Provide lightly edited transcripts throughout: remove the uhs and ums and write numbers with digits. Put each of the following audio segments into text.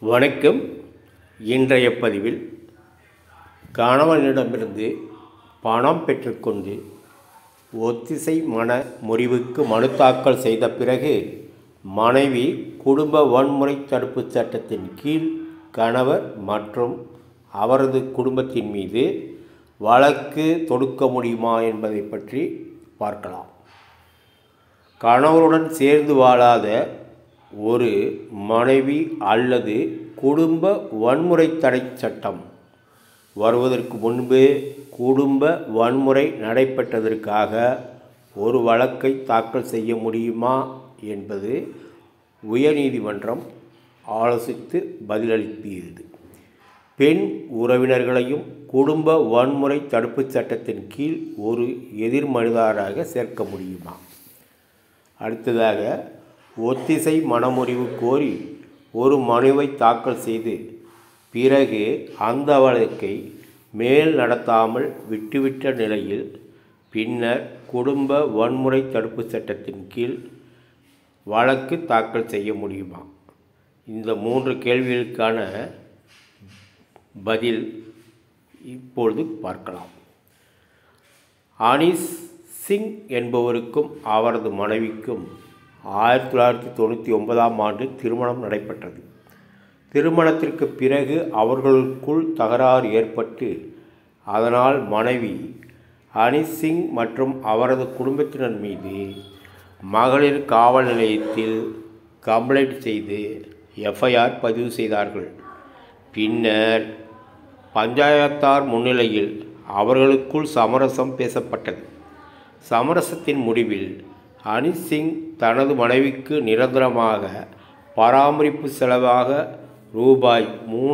வணக்கம். இன்றைய பதிவில் கணவனிடமிருந்து பணம் பெற்றுக்கொண்டு ஒத்திசை மன முறிவுக்கு மனு தாக்கல் செய்த பிறகு மனைவி குடும்ப வன்முறை தடுப்பு சட்டத்தின் கீழ் கணவர் மற்றும் அவரது குடும்பத்தின் மீது வழக்கு தொடுக்க முடியுமா என்பதை பற்றி பார்க்கலாம். கணவருடன் சேர்ந்து வாழாத ஒரு மனைவி அல்லது குடும்ப வன்முறை தடை சட்டம் வருவதற்கு முன்பு குடும்ப வன்முறை நடைபெற்றதற்காக ஒரு வழக்கை தாக்கல் செய்ய முடியுமா என்பது உயர்நீதிமன்றம் ஆலோசித்து பதிலளித்தது. பெண் உறவினர்களையும் குடும்ப வன்முறை தடுப்பு சட்டத்தின் கீழ் ஒரு எதிர்மனுதாரராக சேர்க்க முடியுமா? அடுத்ததாக, ஒத்திசை மனமுறிவு கோரி ஒரு மனுவை தாக்கல் செய்து பிறகு அந்த வழக்கை மேல் நடத்தாமல் விட்டுவிட்ட நிலையில் பின்னர் குடும்ப வன்முறை தடுப்பு சட்டத்தின் கீழ் வழக்கு தாக்கல் செய்ய முடியுமா? இந்த 3 கேள்விகளுக்கான பதில் இப்பொழுது பார்க்கலாம். அனீஸ் சிங் என்பவருக்கும் அவரது மனைவிக்கும் 1999ஆம் ஆண்டு திருமணம் நடைபெற்றது. திருமணத்திற்கு பிறகு அவர்களுக்குள் தகராறு ஏற்பட்டு அதனால் மனைவி அனீஸ் சிங் மற்றும் அவரது குடும்பத்தினர் மீது மகளிர் காவல் நிலையத்தில் கம்ப்ளைண்ட் செய்து எஃப்ஐஆர் பதிவு செய்தார்கள். பின்னர் பஞ்சாயத்தார் முன்னிலையில் அவர்களுக்குள் சமரசம் பேசப்பட்டது. சமரசத்தின் முடிவில் அனீஸ் சிங் தனது மனைவிக்கு நிரந்தரமாக பராமரிப்பு செலவாக ரூபாய்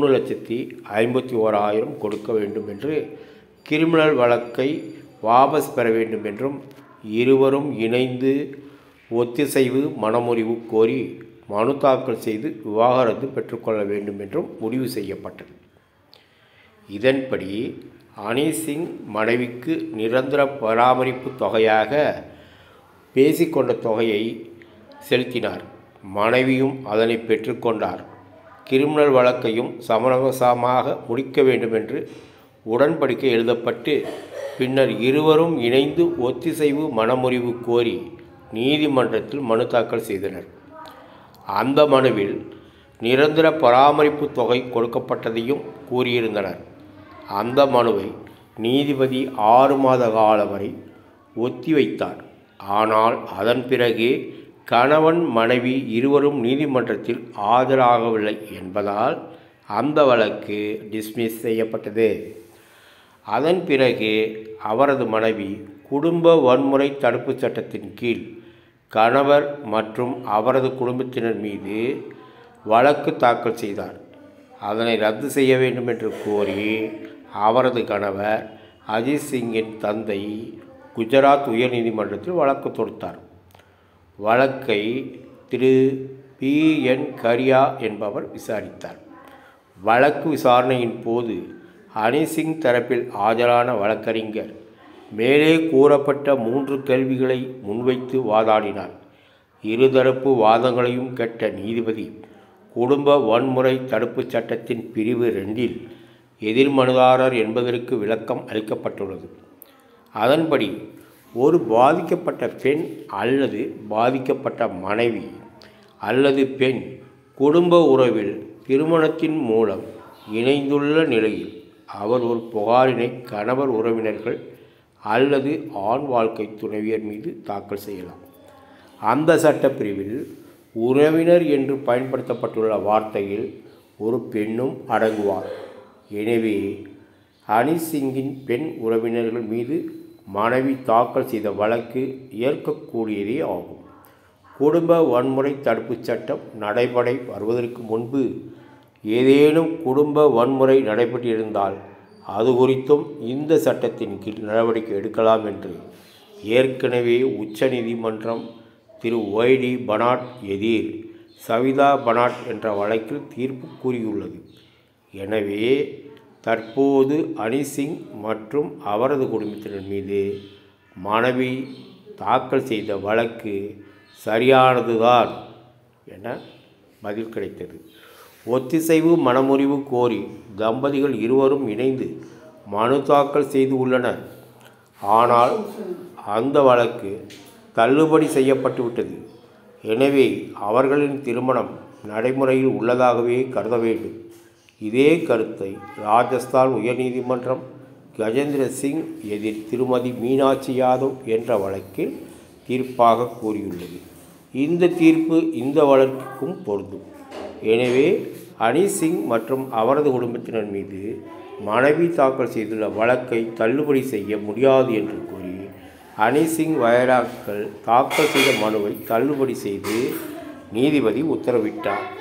3,51,000 கொடுக்க வேண்டும் என்று கிரிமினல் வழக்கை வாபஸ் பெற வேண்டும் என்றும் இருவரும் இணைந்து ஒத்திசைவு மனமுறிவு கோரி மனு தாக்கல் செய்து விவாகரத்து பெற்றுக்கொள்ள வேண்டும் என்றும் முடிவு செய்யப்பட்டது. இதன்படி அனீஸ் சிங் மனைவிக்கு நிரந்தர பராமரிப்பு தொகையாக பேசிக்கொண்ட தொகையை செலுத்தினார். மனைவியும் அதனை பெற்றுக்கொண்டார். கிரிமினல் வழக்கையும் சமரசமாக முடிக்க வேண்டும் என்று உடன்படிக்கை எழுதப்பட்டு பின்னர் இருவரும் இணைந்து ஒத்திசைவு மனமுறிவு கோரி நீதிமன்றத்தில் மனு தாக்கல் செய்தனர். அந்த மனுவில் நிரந்தர பராமரிப்பு தொகை கொடுக்கப்பட்டதையும் கூறியிருந்தனர். அந்த மனுவை நீதிபதி 6 மாத காலம் வரை ஒத்திவைத்தார். ஆனால் அதன் பிறகு கணவன் மனைவி இருவரும் நீதிமன்றத்தில் ஆஜராகவில்லை என்பதால் அந்த வழக்கு டிஸ்மிஸ் செய்யப்பட்டது. அதன் பிறகு அவரது மனைவி குடும்ப வன்முறை தடுப்பு சட்டத்தின் கீழ் கணவர் மற்றும் அவரது குடும்பத்தினர் மீது வழக்கு தாக்கல் செய்தார். அதனை ரத்து செய்ய வேண்டும் என்று கோரி அவரது கணவர் அஜித் சிங்கின் தந்தை குஜராத் உயர்நீதிமன்றத்தில் வழக்கு தொடுத்தார். வழக்கை திரு PN கரியா என்பவர் விசாரித்தார். வழக்கு விசாரணையின் போது அனீஸ் சிங் தரப்பில் ஆஜரான வழக்கறிஞர் மேலே கூறப்பட்ட 3 கேள்விகளை முன்வைத்து வாதாடினார். இருதரப்பு வாதங்களையும் கேட்ட நீதிபதி குடும்ப வன்முறை தடுப்பு சட்டத்தின் பிரிவு 2இல் எதிர்மனுதாரர் என்பதற்கு விளக்கம் அளிக்கப்பட்டுள்ளது. அதன்படி ஒரு பாதிக்கப்பட்ட பெண் அல்லது பாதிக்கப்பட்ட மனைவி அல்லது பெண் குடும்ப உறவில் திருமணத்தின் மூலம் இணைந்துள்ள நிலையில் அவர் ஒரு புகாரினை கணவர் உறவினர்கள் அல்லது ஆண் வாழ்க்கை துணைவியர் மீது தாக்கல் செய்யலாம். அந்த சட்டப்பிரிவில் உறவினர் என்று பயன்படுத்தப்பட்டுள்ள வார்த்தையில் ஒரு பெண்ணும் அடங்குவார். எனவே அனீஸ் சிங்கின் பெண் உறவினர்கள் மீது மனைவி தாக்கல் செய்த வழக்கு ஏற்கக்கூடியதே ஆகும். குடும்ப வன்முறை தடுப்பு சட்டம் நடைமுறை வருவதற்கு முன்பு ஏதேனும் குடும்ப வன்முறை நடைபெற்றிருந்தால் அது குறித்தும் இந்த சட்டத்தின் கீழ் நடவடிக்கை எடுக்கலாம் என்று ஏற்கனவே உச்சநீதிமன்றம் திரு YD பனாட் எதிர் சவிதா பனாட் என்ற வழக்கில் தீர்ப்பு கூறியுள்ளது. எனவே தற்போது அனீஸ் சிங் மற்றும் அவரது குடும்பத்தினர் மீது மனைவி தாக்கல் செய்த வழக்கு சரியானதுதான் என பதில் கிடைத்தது. ஒத்திசைவு மனமுறிவு கோரி தம்பதிகள் இருவரும் இணைந்து மனு தாக்கல் செய்து உள்ளனர். ஆனால் அந்த வழக்கு தள்ளுபடி செய்யப்பட்டுவிட்டது. எனவே அவர்களின் திருமணம் நடைமுறையில் உள்ளதாகவே கருத வேண்டும். இதே கருத்தை ராஜஸ்தான் உயர்நீதிமன்றம் கஜேந்திர சிங் எதிர் திருமதி மீனாட்சி யாதவ் என்ற வழக்கில் தீர்ப்பாக கூறியுள்ளது. இந்த தீர்ப்பு இந்த வழக்குக்கும் பொருந்தும். எனவே ஹனி சிங் மற்றும் அவரது குடும்பத்தினர் மீது மனைவி தாக்கல் செய்துள்ள வழக்கை தள்ளுபடி செய்ய முடியாது என்று கூறி ஹனி சிங் வகைராக்கள் தாக்கல் செய்த மனுவை தள்ளுபடி செய்து நீதிபதி உத்தரவிட்டார்.